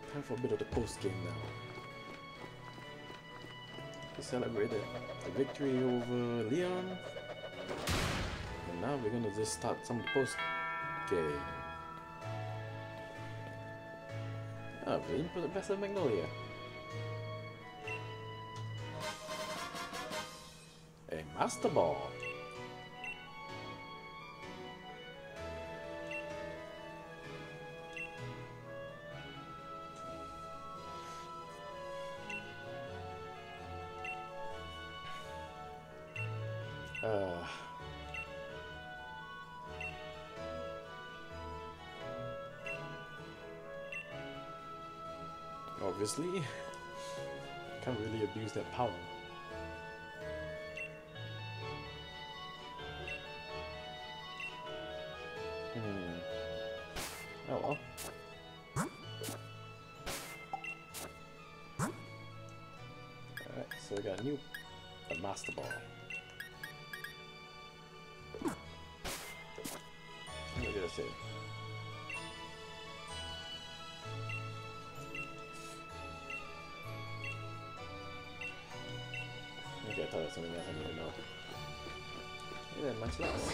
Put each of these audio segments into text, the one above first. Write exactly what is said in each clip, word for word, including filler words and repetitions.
Time for a bit of the post-game now. We celebrated a victory over Leon. And now we're gonna just start some post-game. Oh, we're in for the best of Magnolia. A Master Ball. Uh, obviously, can't really abuse that power. Hmm. Oh well. Alright, so we got a new a Master Ball. What did I say? Okay, I thought it was something else I didn't know. Yeah, much less.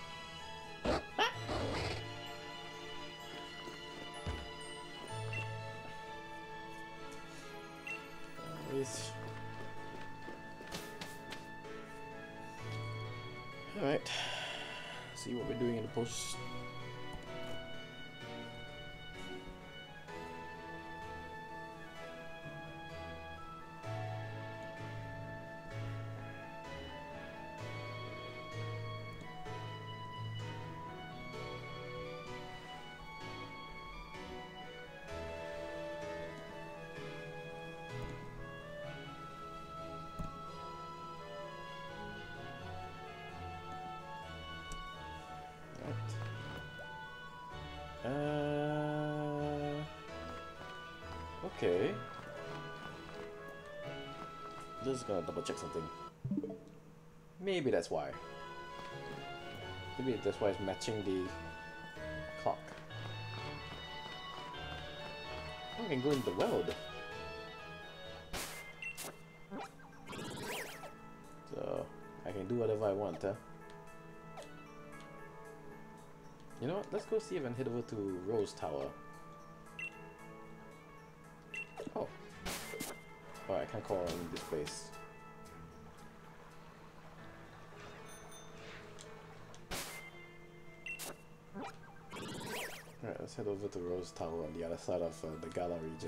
Anyways. Alright. See what we're doing in the post. Uh, okay. Just gonna double check something. Maybe that's why. Maybe that's why it's matching the clock. I can go in the world. So I can do whatever I want, huh? You know what? Let's go see if I can head over to Rose Tower. Oh. Oh, I can't call on this place. Alright, let's head over to Rose Tower on the other side of uh, the Gala region.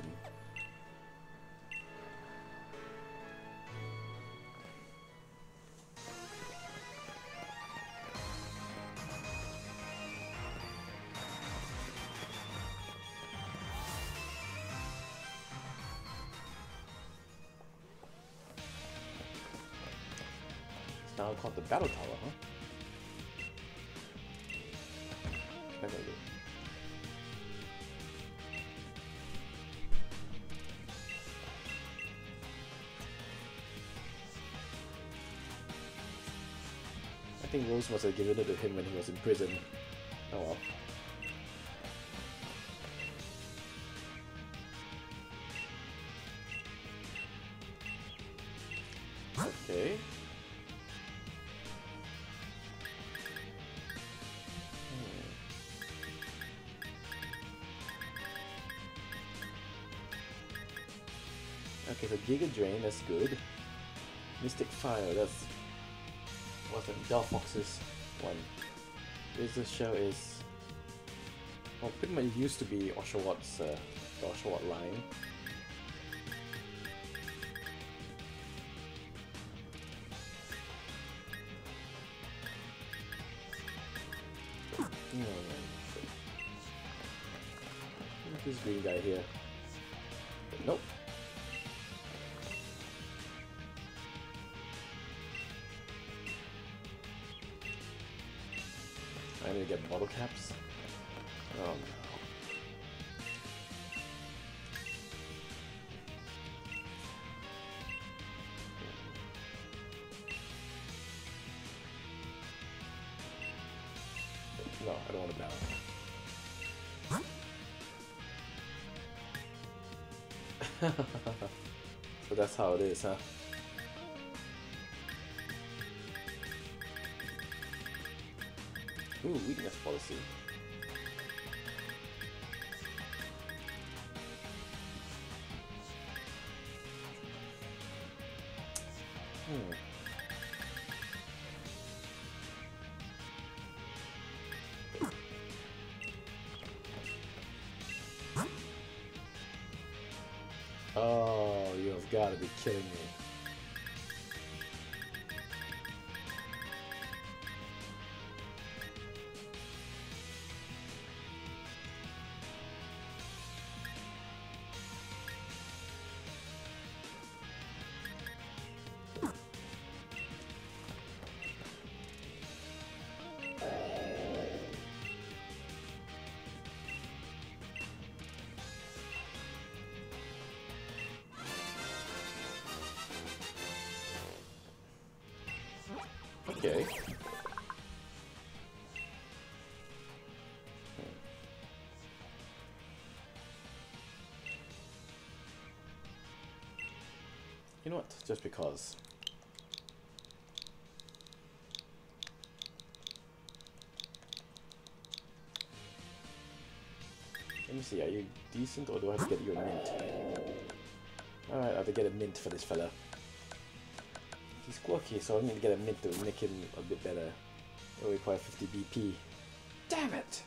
Now called the Battle Tower, huh? Okay, good. I think Rose must have given it to him when he was in prison. Oh well. Okay. Okay, so Giga Drain, that's good. Mystic Fire, that's... what's that? Delphox's one. Razor Shell is... well, pretty much used to be Oshawott, uh, the Oshawott line. Hmm. Look at this green guy here. Nope. I need to get bottle caps. Oh no. No, I don't want to battle. So that's how it is, huh? Ooh, weakness policy. Hmm. Oh, you've got to be kidding me. Okay. Hmm. You know what? Just because. Let me see, are you decent or do I have to get you a mint? Alright, I have to get a mint for this fella. He's quirky, so I need to get a mint to make him a bit better. It'll require fifty B P. Damn it!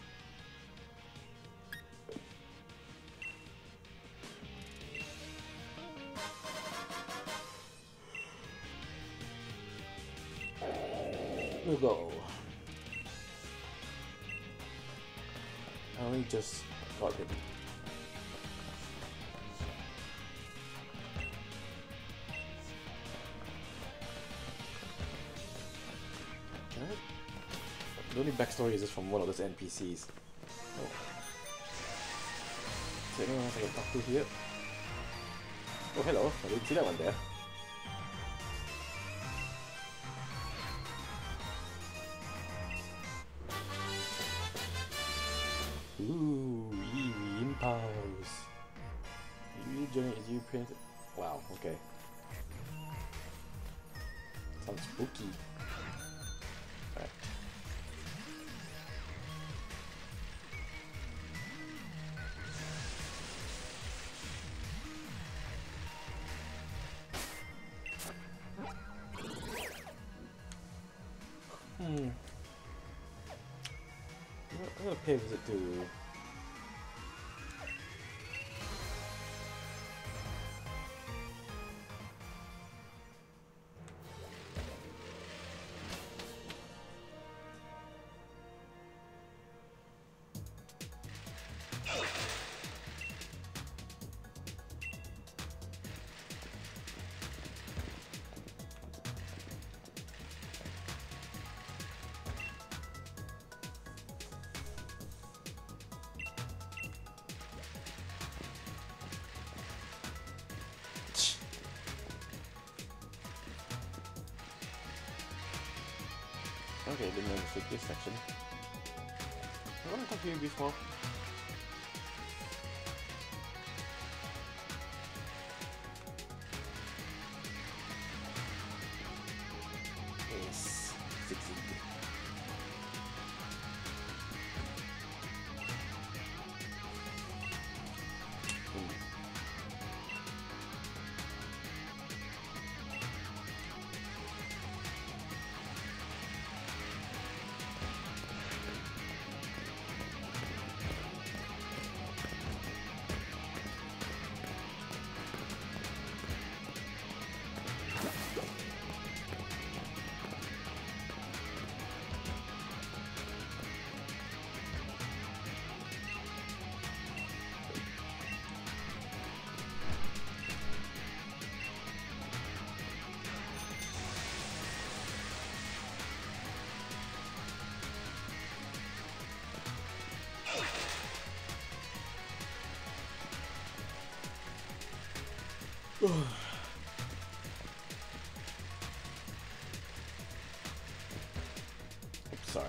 We'll go. I only just got him. Can I? The only backstory is just from one of those N P Cs. Oh. Is there anyone else I can talk to here? Oh, hello. I didn't see that one there. Ooh, Eevee Impulse. You generate is you print. Wow, okay. Sounds spooky. Alright. Hmm. I'm gonna pay a visit to. Okay, didn't understand this section. I want to talk to you before. Yes, succeed. Hmm. Oops, sorry.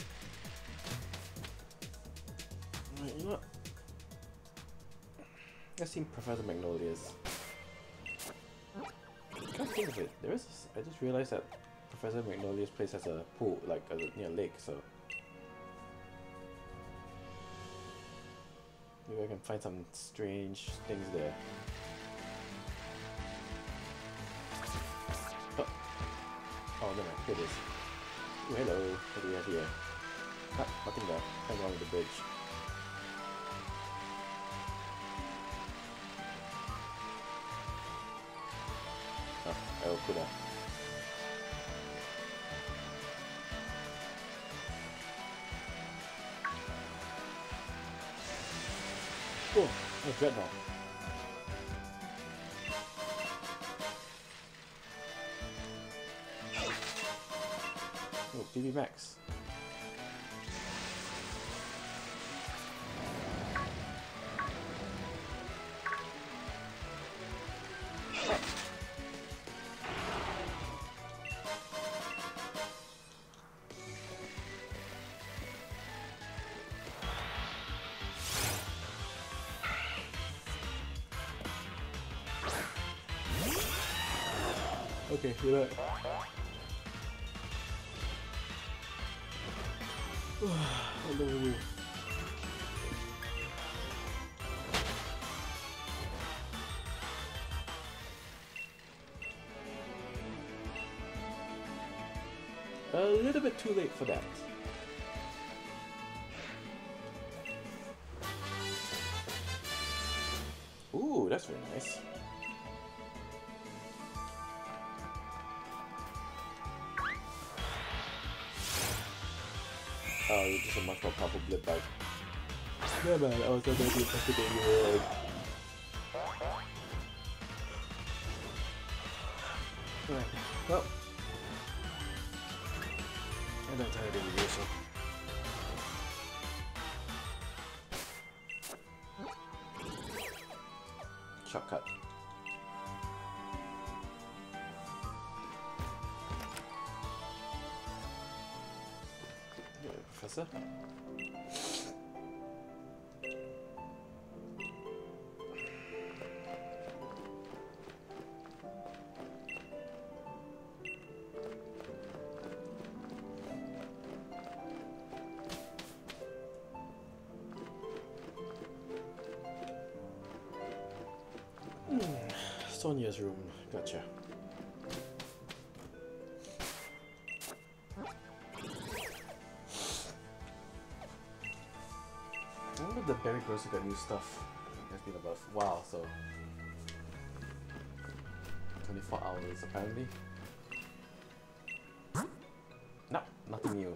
Right, you know what? I've seen Professor Magnolia's. I can't think of it. There is. I just realized that Professor Magnolia's place has a pool, like a near lake. So maybe I can find some strange things there. Oh, oh no, here it is. Ooh, hello. What do we have here? Ah, nothing there. Hang on with the bridge. Oh, Kuda. Oh, oh, Dreadnought. Oh, P B Max. Okay, you're back. Hello. A little bit too late for that. Ooh, that's very nice. Oh, you're just a much more powerful blip bike. Yeah man, I was not going to be interested in you. Alright, well. I'm not tired of the usual. Shortcut. Yeah, Professor. Sonia's room, gotcha. I wonder if the Berry Grocer got new stuff. It's been about a while, so twenty-four hours apparently. No, nothing new.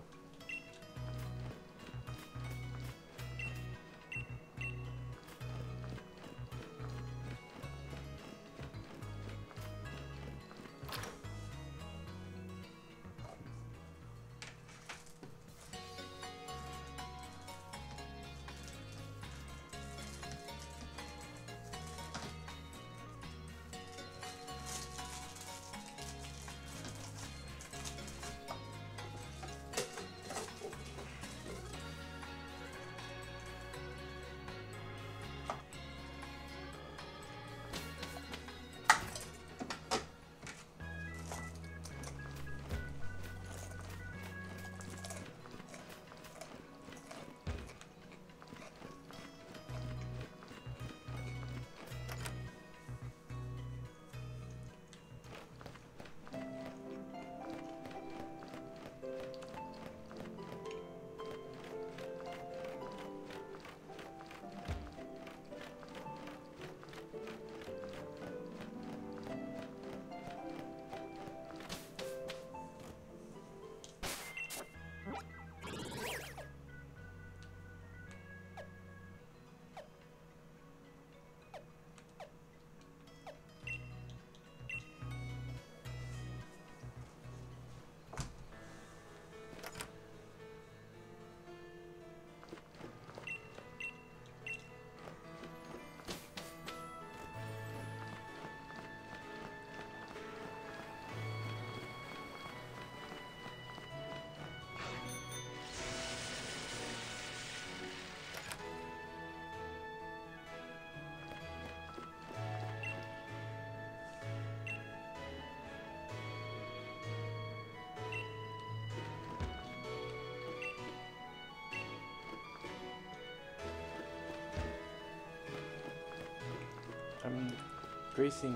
I'm gracing.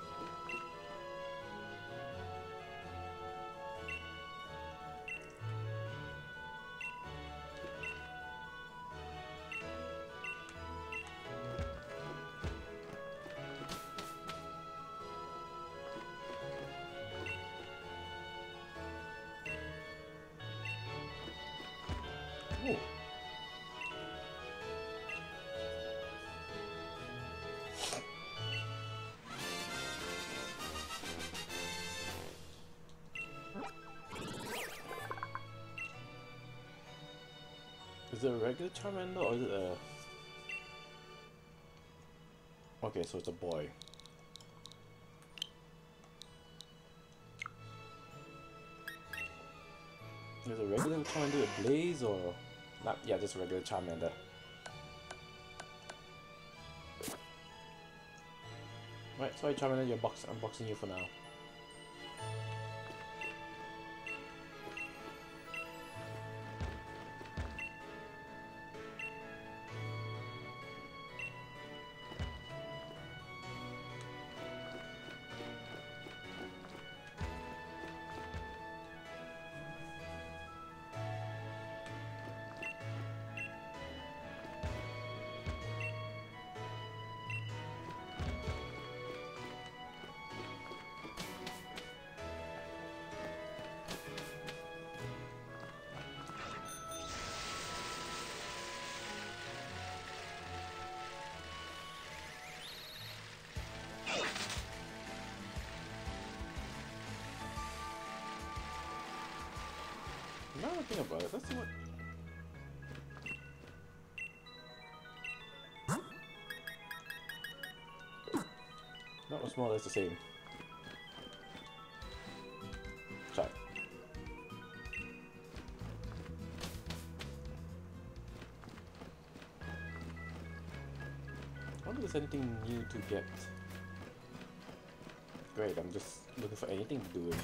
Oh. Is it a regular Charmander or is it a... Okay, so it's a boy. Is it a regular Charmander with Blaze or... Not, yeah, just a regular Charmander. Right, sorry Charmander, you're box unboxing you for now. Now I think about it, let's see what... That was more or less the same. Sorry. I wonder if there's anything new to get. Great, I'm just looking for anything to do.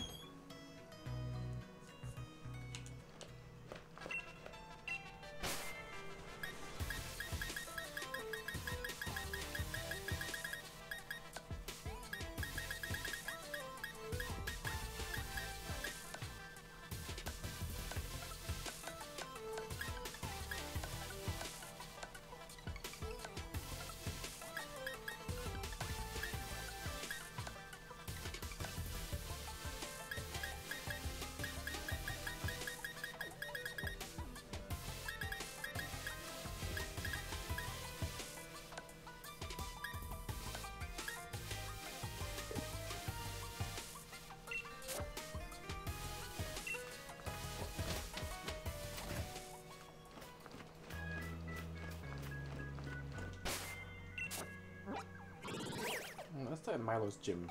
Let's start at Milo's gym.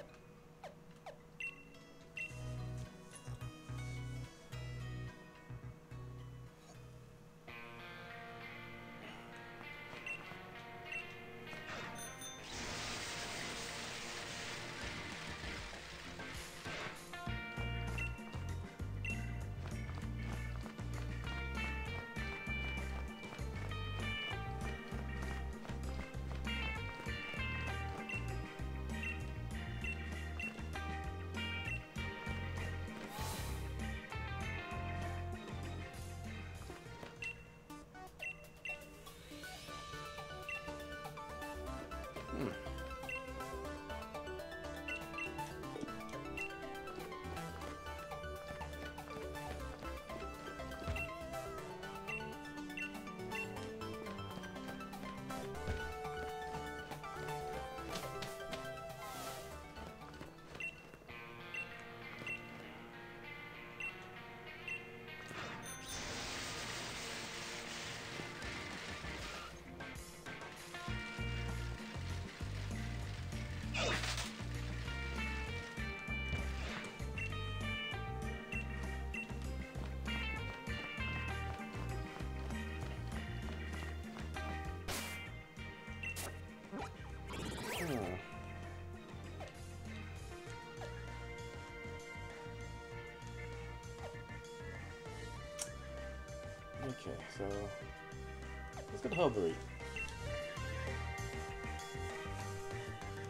Okay, so let's go to Herbury.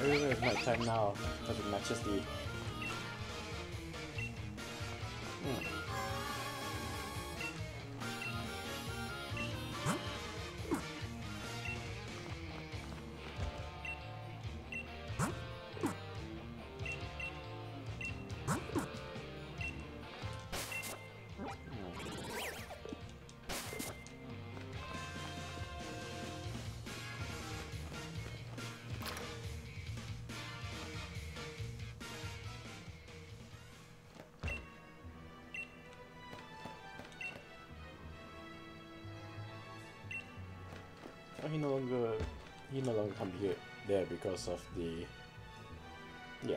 Everywhere is night time now because it matches the. Hmm. Oh, he no longer he no longer can be there because of the yeah.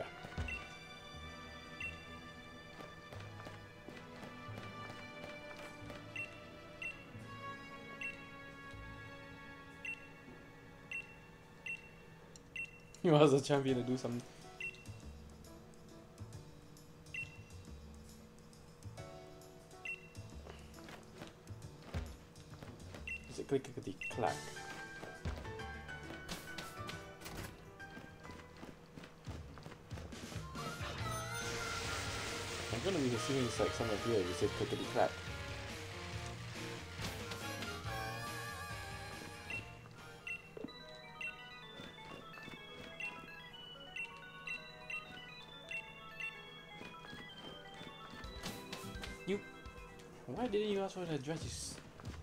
He was a champion to do something. Is it click clickety clack? I'm gonna be assuming it's like somewhere here you say clickety clack. You why didn't you ask for the address? You s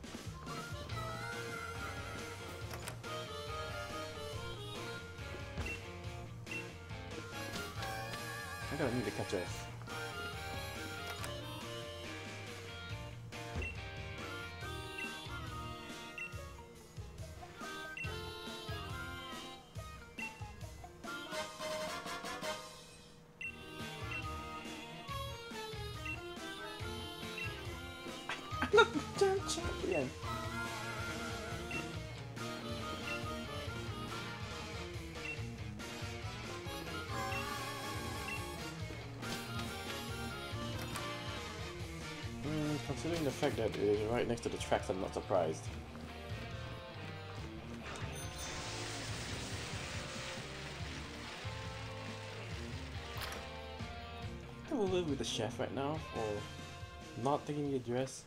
I'm gonna need to catch us. Damn champion! Mm, considering the fact that it is right next to the tracks, I'm not surprised. I'm over with the chef right now for not taking the address.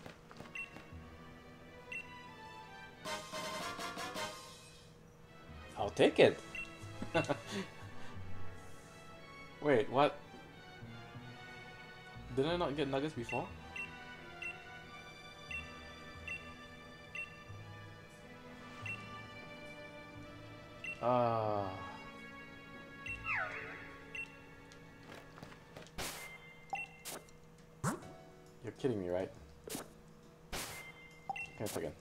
I'll take it. Wait, what? Did I not get nuggets before? Ah. You're kidding me, right? Give me a second.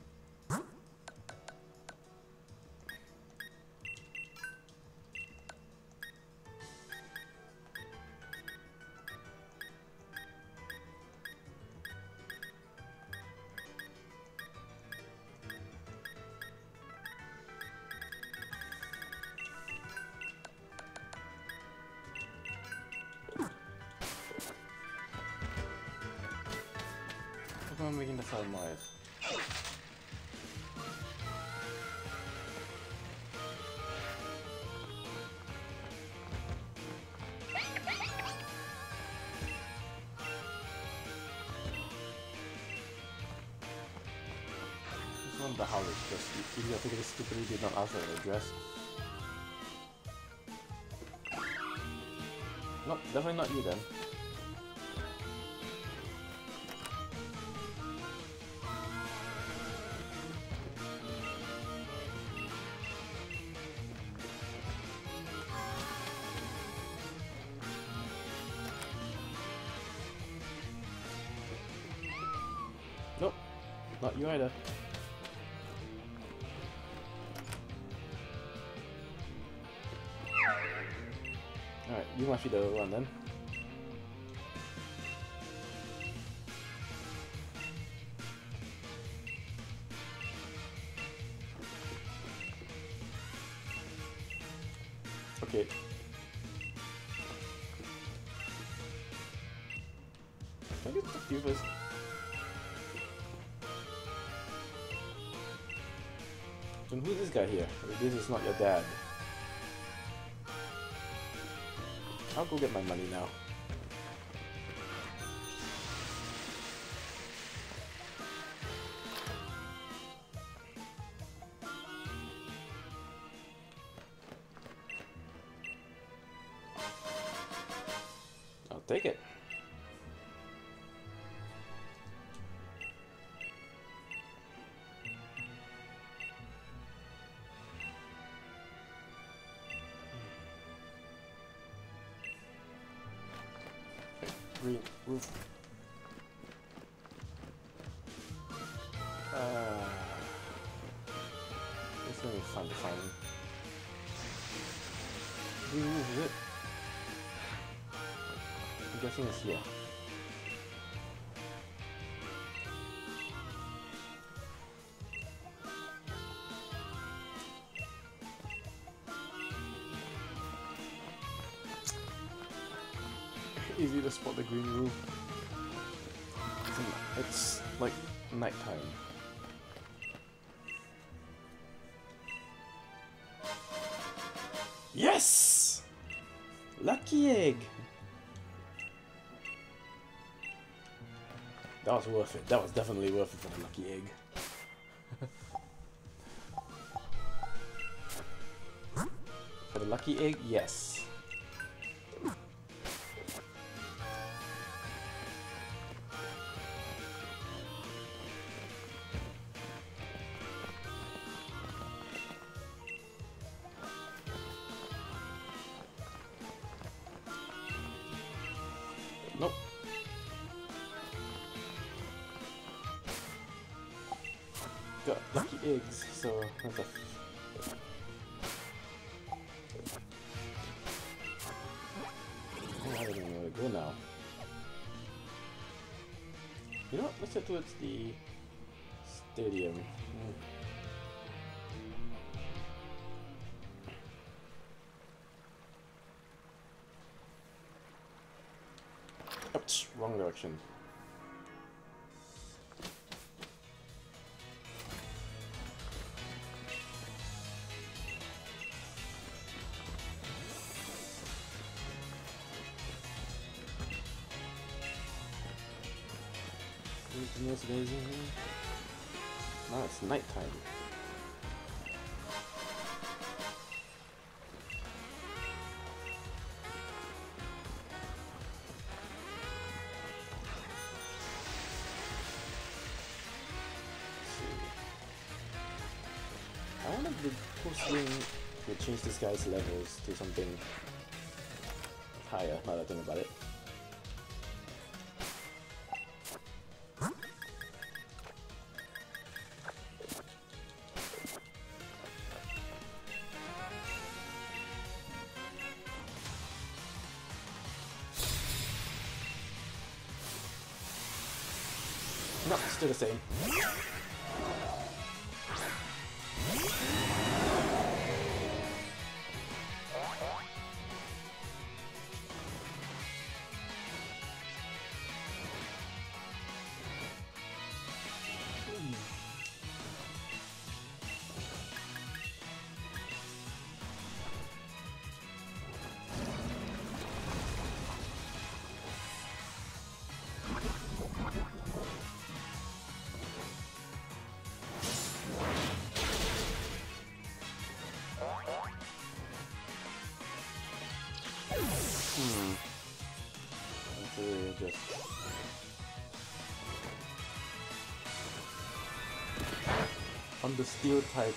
I'm making the sound noise. This one of the howlers just idiotically stupidly did not ask for an address. Nope, definitely not you then. Nope, not you either. Alright, you must be the one then. Okay. Can I get the you first? Then who's this guy here? This is not your dad. I'll go get my money now. I'll take it. Green roof. Uh, it's gonna be fun to find. Green roof, is it? I'm guessing it's here. Easy to spot the green roof. It's like nighttime. Yes! Lucky egg! That was worth it. That was definitely worth it for the lucky egg. For the lucky egg, yes. Nope. Got lucky eggs, so that's a... Oh, I don't even know where to go now. You know what? Let's head towards the stadium. Hmm. Ouch, wrong direction. Anything else amazing here? No, it's nighttime. I wonder if the post-game will change this guy's levels to something higher, now that I think about it. No, still the same. Hmm. Let's really just... On the steel type...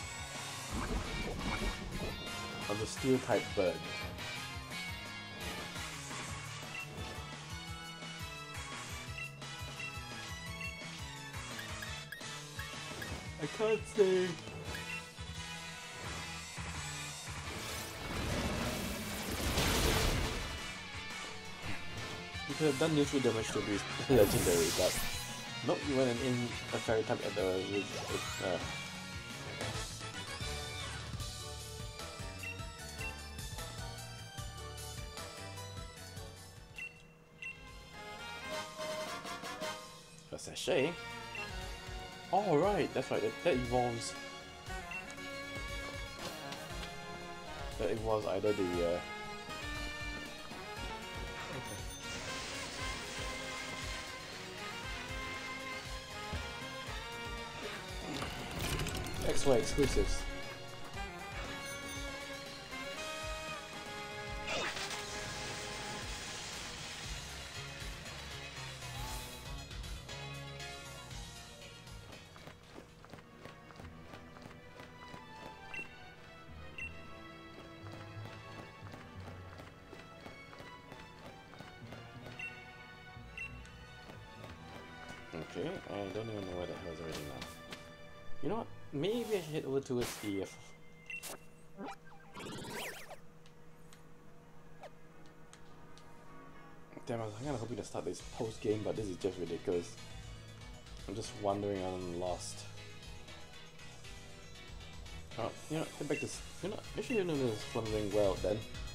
On the steel type bird. I can't say... You could have done neutral damage to be legendary, but nope, you went and in a fairy type at the with, uh, a sachet. Oh right, that's right. That, that evolves. That evolves either the uh, X Y exclusives. Okay, I don't even know where the hell is everything now. You know what? Maybe I should head over towards the... Uh, Damn, I was kind of hoping to start this post-game, but this is just ridiculous. I'm just wandering and lost. Oh, you know, head back to... You know, actually, you know, this is flowing well then.